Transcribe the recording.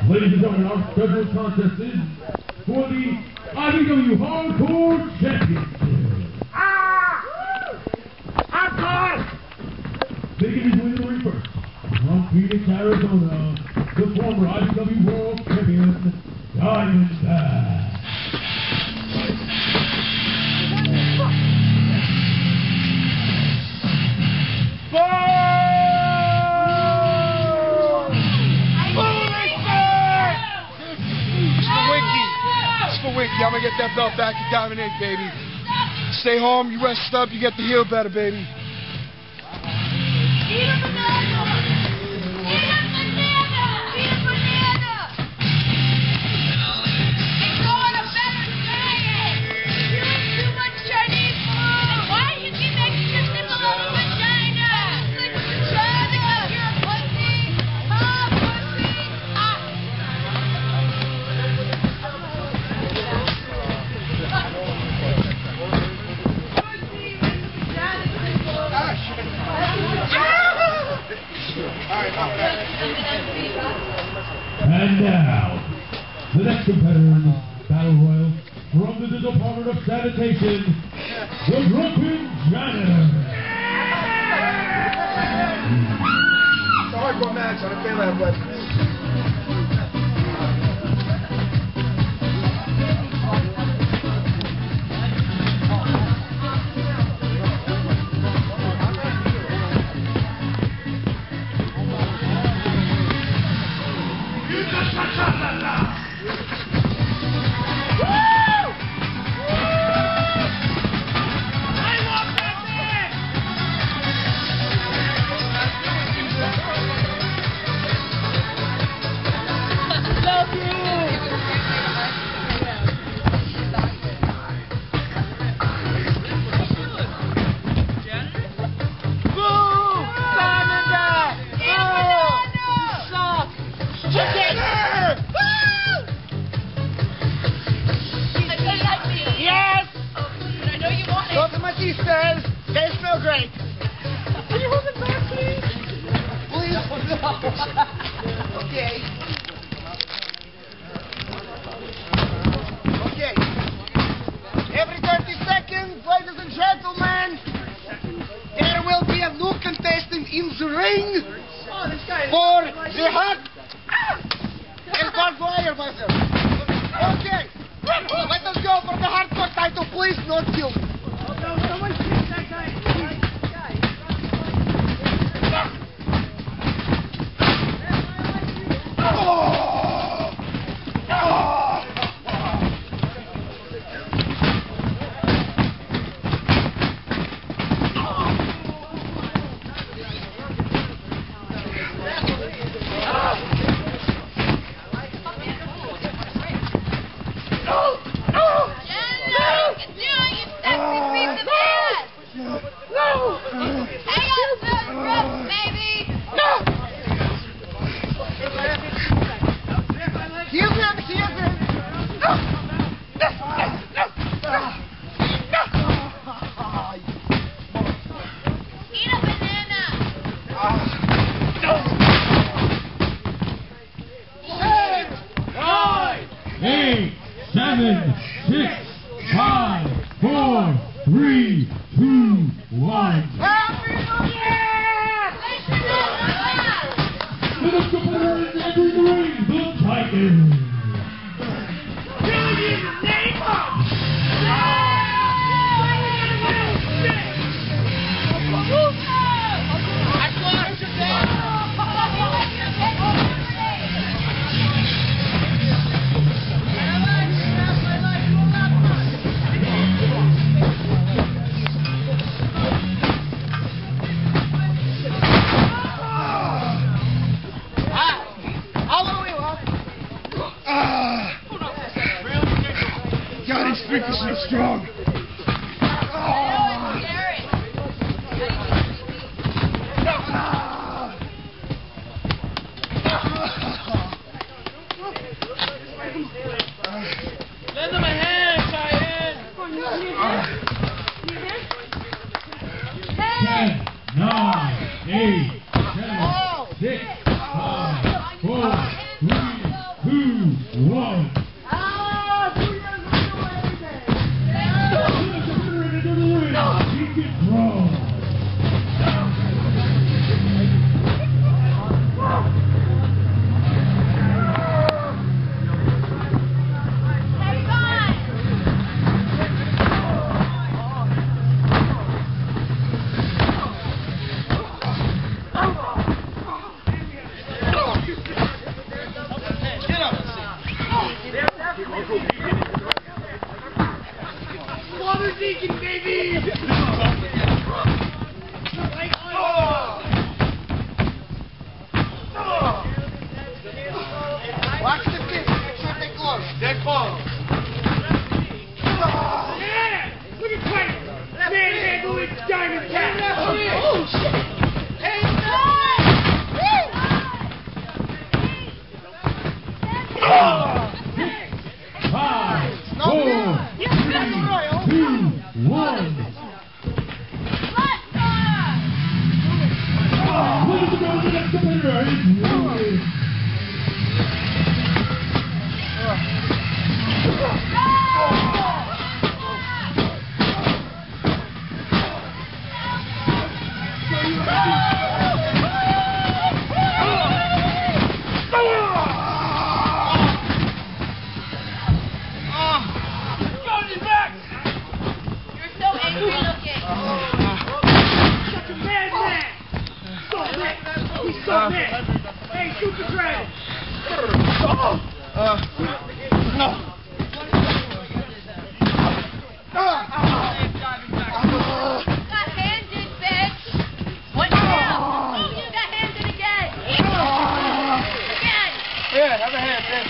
Ladies and gentlemen, our scheduled contest is for the IBW Hardcore Championship. Hardcore! Making his way to the ring first, from Phoenix, Arizona, the former IBW World Champion, Diamondback. I'm gonna get that belt back to Diamond 8, baby. Stay home, you rest up, you get to heal better, baby. And now, the next competitor in this battle royal, from the Department of Sanitation, the Drunken Janitor. It's a hardcore match on a fair website. He says, they smell great. Can you hold it back, please? Please? Okay. Okay. Every 30 seconds, ladies and gentlemen, there will be a new contestant in the ring for the hot and barbed wire buzzer. Okay. Let us go for the hardcore title, please, not kill me. God, his streak is so strong. Lend him a hand, Cheyenne. 10, 9, 8, 7, 6, 5, 4, 3, 1. Water Deacon, baby! Watch the kids, make sure they're close. They're close. Yeah! Look at Clay! Manhandle its diamond cat! Oh, shit! Hey, no! 5, 4, 3, 2, 1. Ladies and gentlemen, the next competitor is Willie. Hey, shoot the dragon! No! Got handed, bitch! What now? You got handed again! Again! Yeah, have a hand, bitch.